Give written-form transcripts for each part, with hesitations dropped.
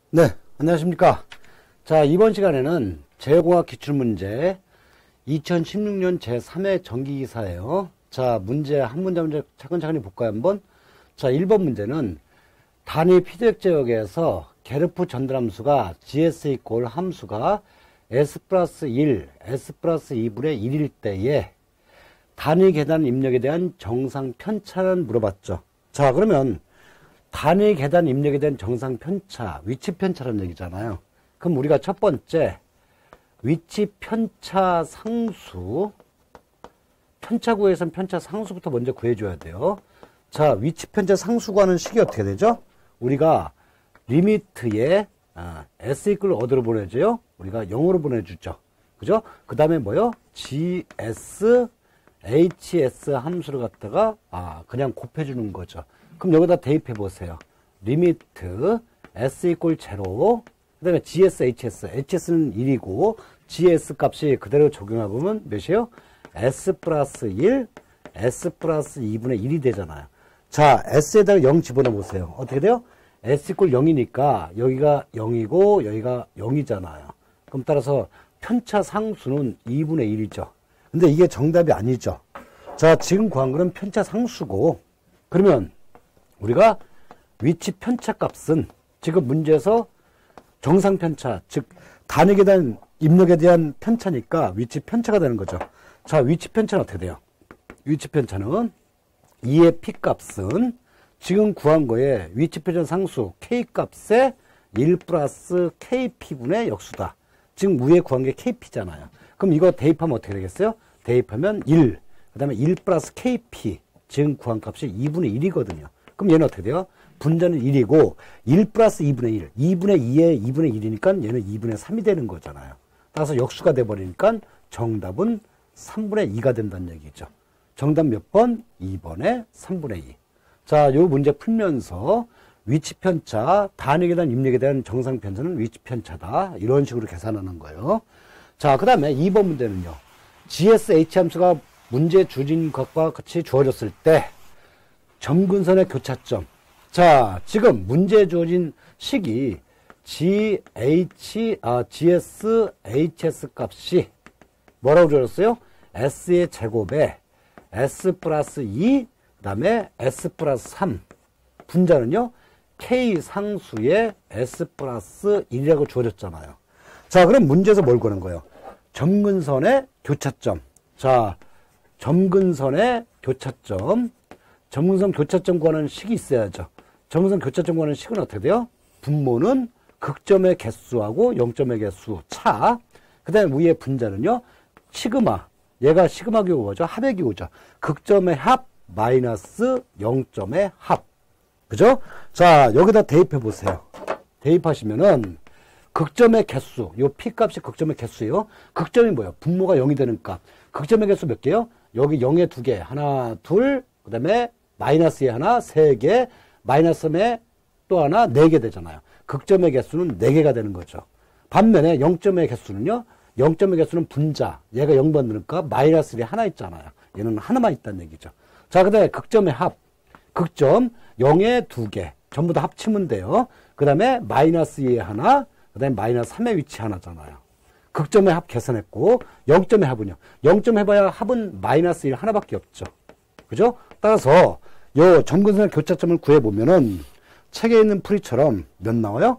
네, 안녕하십니까. 자, 이번 시간에는 제공학 기출문제 2016년 제3회 정기기사예요. 자, 문제 한 문제 차근차근히 볼까요, 한번? 자, 1번 문제는 단위 피드백 제역에서 게르프 전달함수가 GS 이꼴 함수가 S 플러스 1, S 플러스 2분의 1일 때에 단위 계단 입력에 대한 정상 편차는 물어봤죠. 자, 그러면 단위 계단 입력에 대한 정상 편차, 위치 편차라는 얘기잖아요. 그럼 우리가 첫 번째 위치 편차 상수, 편차 구에선 편차 상수부터 먼저 구해줘야 돼요. 자, 위치 편차 상수 구하는 식이 어떻게 되죠? 우리가 리미트에 S 이퀄 어디로 보내줘요? 우리가 0으로 보내주죠. 그죠? 그 다음에 뭐요? GS, HS 함수를 갖다가 그냥 곱해주는 거죠. 그럼 여기다 대입해 보세요. 리미트 S 이퀄 0, 그 다음에 GS, HS. HS는 1이고 GS 값이 그대로 적용해보면 몇이에요? S 플러스 1, S 플러스 2분의 1이 되잖아요. 자, S에다가 0 집어넣어 보세요. 어떻게 돼요? S 이퀄 0이니까 여기가 0이고 여기가 0이잖아요. 그럼 따라서 편차 상수는 2분의 1이죠. 근데 이게 정답이 아니죠. 자, 지금 구한 거는 편차 상수고, 그러면 우리가 위치 편차 값은 지금 문제에서 정상 편차, 즉 단위에 대한 입력에 대한 편차니까 위치 편차가 되는 거죠. 자, 위치 편차는 어떻게 돼요? 위치 편차는 2의 p 값은 지금 구한 거에 위치 편차 상수 k 값에 1 플러스 kp분의 역수다. 지금 위에 구한 게 kp잖아요. 그럼 이거 대입하면 어떻게 되겠어요? 대입하면 1, 그 다음에 1 플러스 kp, 지금 구한 값이 2분의 1이거든요. 그럼 얘는 어떻게 돼요? 분자는 1이고 1 플러스 2분의 1, 2분의 2에 2분의 1이니까 얘는 2분의 3이 되는 거잖아요. 따라서 역수가 돼버리니까 정답은 3분의 2가 된다는 얘기죠. 정답 몇 번? 2번에 3분의 2. 자, 요 문제 풀면서 위치 편차, 단위에 대한 입력에 대한 정상 편차는 위치 편차다. 이런 식으로 계산하는 거예요. 자, 그 다음에 2번 문제는요. GSH 함수가 문제 주어진 것과 같이 주어졌을 때 점근선의 교차점. 자, 지금 문제에 주어진 식이 GS, HS 값이 뭐라고 주어졌어요? S의 제곱에 S 플러스 2, 그 다음에 S 플러스 3. 분자는요, K 상수의 S 플러스 1이라고 주어졌잖아요. 자, 그럼 문제에서 뭘 구하는 거예요? 점근선의 교차점. 자, 점근선의 교차점. 점근선 교차점 구하는 식이 있어야죠. 점근선 교차점 구하는 식은 어떻게 돼요? 분모는 극점의 개수하고 0점의 개수 차. 그 다음에 위에 분자는요, 시그마. 얘가 시그마 기호죠. 합의 기호죠. 극점의 합 마이너스 0점의 합. 그죠? 자, 여기다 대입해 보세요. 대입하시면은 극점의 개수, 요 p 값이 극점의 개수예요. 극점이 뭐예요? 분모가 0이 되는 값. 극점의 개수 몇 개요? 여기 0에 2개, 하나, 둘, 그 다음에 마이너스에 하나, 3개, 마이너스에 또 하나, 4개 되잖아요. 극점의 개수는 4개가 되는 거죠. 반면에 0점의 개수는요, 0점의 개수는 분자, 얘가 0번 되니까 마이너스 1이 하나 있잖아요. 얘는 하나만 있다는 얘기죠. 자, 그 다음에 극점의 합, 극점 0에 2개, 전부 다 합치면 돼요. 그 다음에 마이너스 2에 하나, 그 다음에 마이너스 3의 위치 하나잖아요. 극점의 합 계산했고, 0점의 합은요. 0점 해봐야 합은 마이너스 1 하나밖에 없죠. 그죠? 따라서 요 점근선의 교차점을 구해보면은 책에 있는 풀이처럼 몇 나와요?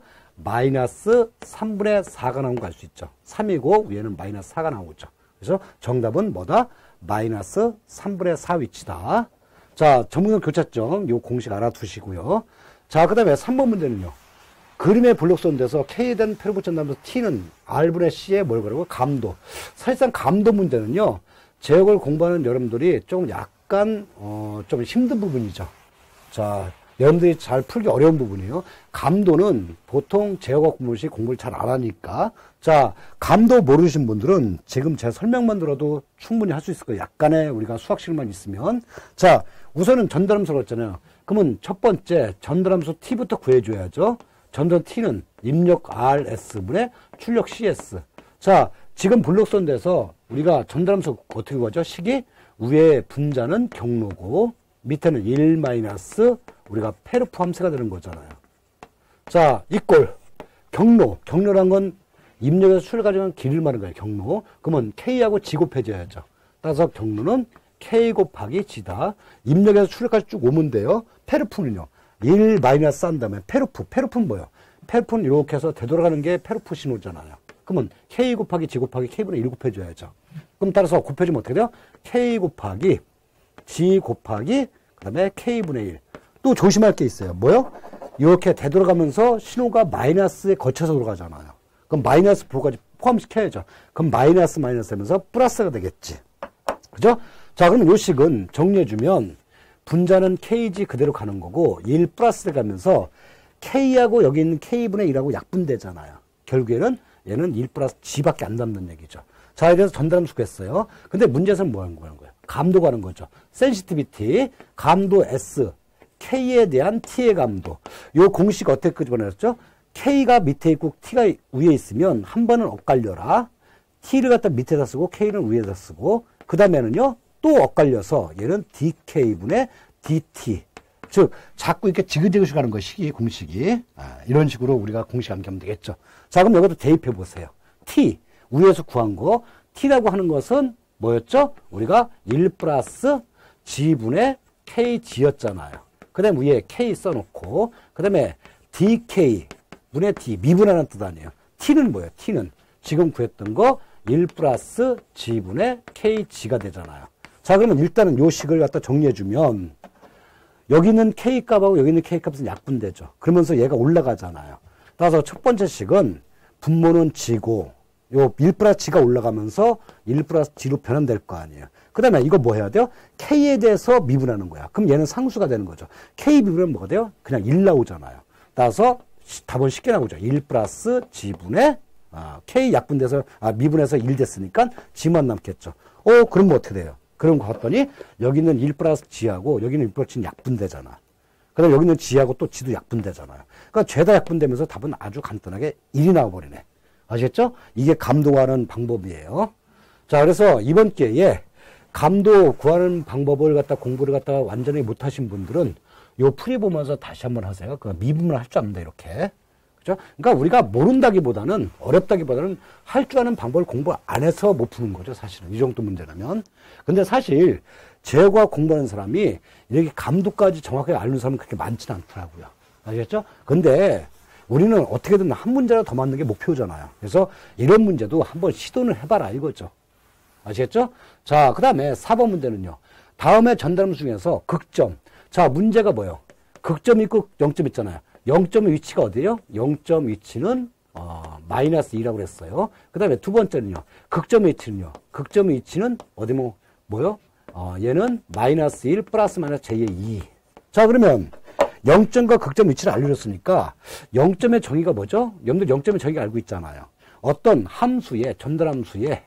마이너스 3분의 4가 나온 거 알 수 있죠. 3이고 위에는 마이너스 4가 나오죠. 그래서 정답은 뭐다? 마이너스 3분의 4 위치다. 자, 점근선 교차점 요 공식 알아두시고요. 자, 그 다음에 3번 문제는요. 그림의 블록 쏜 데서 K에 대한 표를 붙였다면서 T는 R분의 C에 뭘 그러고? 감도. 사실상 감도 문제는요. 제역을 공부하는 여러분들이 좀 약간 좀 힘든 부분이죠. 자, 여러분들이 잘 풀기 어려운 부분이에요. 감도는 보통 제역학 공부 시 공부를 잘 안 하니까. 자, 감도 모르신 분들은 지금 제 설명만 들어도 충분히 할 수 있을 거예요. 약간의 우리가 수학식만 있으면. 자, 우선은 전달함수로 했잖아요. 그러면 첫 번째 전달함수 T부터 구해줘야죠. 전달 T는 입력 RS분의 출력 CS. 자, 지금 블록 쏜 데서 우리가 전달함수 어떻게 구하죠? 식이 위에 분자는 경로고 밑에는 1 마이너스 우리가 페르프 함수가 되는 거잖아요. 자, 이꼴 경로란 건 입력에서 수를 가져간 길을 말하는 거예요. 경로. 그러면 K하고 G 곱해줘야죠. 따라서 경로는 K 곱하기 G다. 입력에서 수를까지 쭉 오면 돼요. 페르프는요. 1 마이너스 한 다음에 페르프는 뭐예요? 페르프는 이렇게 해서 되돌아가는 게 페르프 신호잖아요. 그러면 K 곱하기 G 곱하기 K분의 1 곱해줘야죠. 그럼 따라서 곱해주면 어떻게 돼요? K 곱하기 G 곱하기 그 다음에 K분의 1. 또 조심할 게 있어요. 뭐요? 이렇게 되돌아가면서 신호가 마이너스에 거쳐서 돌아가잖아요. 그럼 마이너스 부호까지 포함시켜야죠. 그럼 마이너스 하면서 플러스가 되겠지. 그죠? 자, 그러면 요 식은 정리해주면 분자는 KG 그대로 가는 거고 1 플러스를 가면서 K하고 여기 있는 K분의 1하고 약분되잖아요. 결국에는 얘는 1 플러스 G밖에 안 남는 얘기죠. 자, 이래서 전달함수 구했어요. 근데 문제에서는 뭐 하는 거예요? 감도 가는 거죠. 센시티비티, 감도 S, K에 대한 T의 감도. 요 공식 어떻게 끄집어냈죠? K가 밑에 있고 T가 위에 있으면 한 번은 엇갈려라. T를 갖다 밑에다 쓰고 K는 위에다 쓰고 그 다음에는요 또 엇갈려서 얘는 DK분의 DT. 즉 자꾸 이렇게 지그재그씩 가는 것이 공식이. 이런 식으로 우리가 공식 암기하면 되겠죠. 자, 그럼 여기도 대입해 보세요. T 위에서 구한 거 T라고 하는 것은 뭐였죠? 우리가 1 플러스 G분의 KG였잖아요. 그 다음에 위에 K 써놓고 그 다음에 DK 분의 D 미분하는 뜻 아니에요. T는 뭐예요? T는 지금 구했던 거 1 플러스 G분의 KG가 되잖아요. 자, 그러면 일단은 요 식을 갖다 정리해주면 여기는 K값하고 여기는 K값은 약분되죠. 그러면서 얘가 올라가잖아요. 따라서 첫 번째 식은 분모는 G고 요 1 플러스 G가 올라가면서 1 플러스 G로 변환될 거 아니에요. 그 다음에 이거 뭐 해야 돼요? K에 대해서 미분하는 거야. 그럼 얘는 상수가 되는 거죠. K 미분은 뭐가 돼요? 그냥 1 나오잖아요. 따라서 답은 쉽게 나오죠. 1 플러스 G분의 K 약분돼서 미분해서 1 됐으니까 G만 남겠죠. 그럼 뭐 어떻게 돼요? 그럼 봤더니 여기는 1 플러스 G하고 여기는 1 플러스 G는 약분되잖아. 그 다음에 여기는 G하고 또 G도 약분되잖아요. 그러니까 죄다 약분되면서 답은 아주 간단하게 1이 나와버리네. 아시겠죠? 이게 감도 구하는 방법이에요. 자, 그래서 이번 기회에 감도 구하는 방법을 갖다 공부를 갖다가 완전히 못하신 분들은 요 풀이 보면서 다시 한번 하세요. 그 미분을 할 줄 압니다. 이렇게. 그죠? 그러니까 우리가 모른다기보다는 어렵다기보다는 할 줄 아는 방법을 공부 안 해서 못 푸는 거죠. 사실은. 이 정도 문제라면. 근데 사실 제과학 공부하는 사람이 이렇게 감도까지 정확하게 아는 사람은 그렇게 많지는 않더라고요. 아시겠죠? 근데 우리는 어떻게든 한 문제라도 더 맞는 게 목표잖아요. 그래서 이런 문제도 한번 시도는 해봐라 이거죠. 아시겠죠? 자, 그 다음에 4번 문제는요. 다음에 전달함수 중에서 극점. 자, 문제가 뭐예요? 극점 있고 0점 있잖아요. 0점의 위치가 어디예요? 0점 위치는 마이너스 2라고 그랬어요. 그 다음에 두 번째는요. 극점의 위치는요. 극점의 위치는 어디 뭐요? 얘는 마이너스 1 플러스 마이너스 J의 2. 자, 그러면 0점과 극점 위치를 알려줬으니까 0점의 정의가 뭐죠? 여러분들 0점의 정의가 알고 있잖아요. 어떤 함수의 전달함수의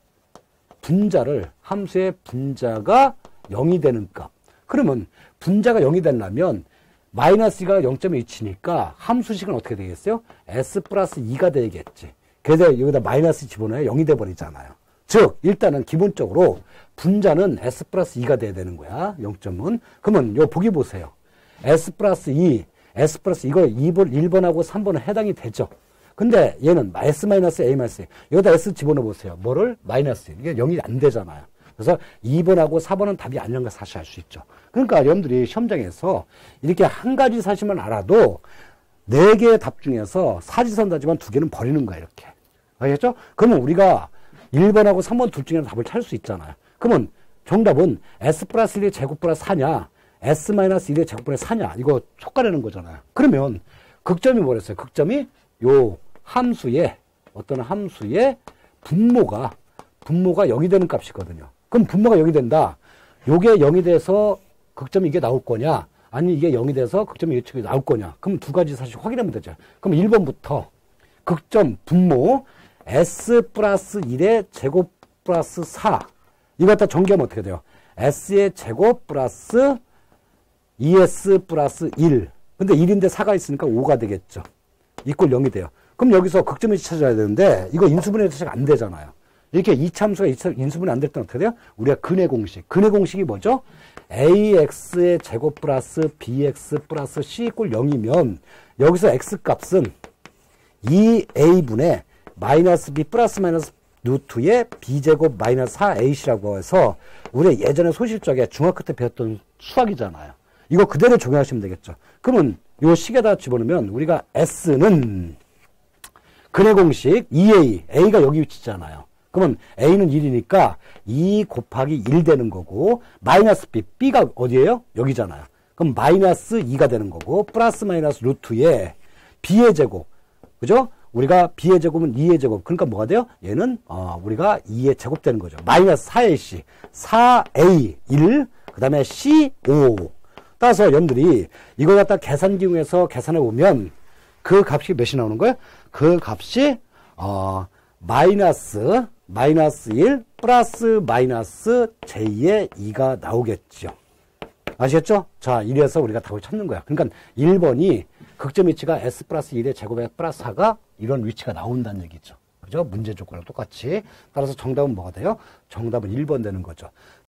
분자를 함수의 분자가 0이 되는 값. 그러면 분자가 0이 되려면 마이너스가 0점에 위치니까 함수식은 어떻게 되겠어요? S 플러스 2가 되겠지. 그래서 여기다 마이너스 집어넣어야 0이 돼버리잖아요. 즉 일단은 기본적으로 분자는 S 플러스 2가 돼야 되는 거야. 0점은. 그러면 요 보기 보세요. S 플러스 2, S 플러스 이거 1번하고 3번은 해당이 되죠. 근데 얘는 S 마이너스 A 마이너스 여기다 S 집어넣어 보세요. 뭐를? 마이너스. 이게 0이 안 되잖아요. 그래서 2번하고 4번은 답이 아니라는 걸 사실 알 수 있죠. 그러니까 여러분들이 시험장에서 이렇게 한 가지 사실만 알아도 4개의 답 중에서 사지선다지만 2개는 버리는 거야, 이렇게. 알겠죠? 그러면 우리가 1번하고 3번 둘 중에 답을 찾을 수 있잖아요. 그러면 정답은 S 플러스 1의 제곱 플러스 4냐, S 마이너스 1의 제곱 플러스 4냐, 이거 촉가내는 거잖아요. 그러면 극점이 뭐랬어요? 극점이 요 함수의, 어떤 함수의 분모가 0이 되는 값이거든요. 그럼 분모가 0이 된다. 요게 0이 돼서 극점이 이게 나올 거냐, 아니 이게 0이 돼서 극점이 이쪽이 나올 거냐. 그럼 두 가지 사실 확인하면 되죠. 그럼 1번부터 극점 분모 S 플러스 1의 제곱 플러스 4 이거 갖다 전개하면 어떻게 돼요? S의 제곱 플러스 2S 플러스 1. 근데 1인데 4가 있으니까 5가 되겠죠. 이꼴 0이 돼요. 그럼 여기서 극점을 찾아야 되는데 이거 인수분해 자체가 안 되잖아요. 이렇게 이차함수가 인수분해 안 될 때는 어떻게 돼요? 우리가 근의 공식. 근의 공식이 뭐죠? AX의 제곱 플러스 BX 플러스 C 꼴 0이면 여기서 X 값은 2a분의 마이너스 b 플러스 마이너스 루트의 b제곱 마이너스 4ac라고 해서 우리 예전에 소실적에 중학교 때 배웠던 수학이잖아요. 이거 그대로 적용하시면 되겠죠. 그러면 요 식에다 집어넣으면 우리가 s는 근의 공식 2a, a가 여기 위치잖아요. 그러면 a는 1이니까 2 곱하기 1 되는 거고 마이너스 b, b가 어디예요? 여기잖아요. 그럼 마이너스 2가 되는 거고 플러스 마이너스 루트에 b의 제곱, 그죠? 우리가 b의 제곱은 2의 제곱. 그러니까 뭐가 돼요? 얘는 우리가 2의 제곱 되는 거죠. 마이너스 4ac, 4a 1, 그 다음에 c 5. 따라서 여러분들이 이걸 갖다 계산기용에서 계산해 보면 그 값이 몇이 나오는 거예요? 그 값이 마이너스 1 플러스 마이너스 j의 2가 나오겠죠. 아시겠죠? 자, 이래서 우리가 답을 찾는 거야. 그러니까 1번이 극점 위치가 s 플러스 1의 제곱에 플러스 4가 이런 위치가 나온다는 얘기죠. 그죠? 문제 조건랑 똑같이. 따라서 정답은 뭐가 돼요? 정답은 1번 되는 거죠.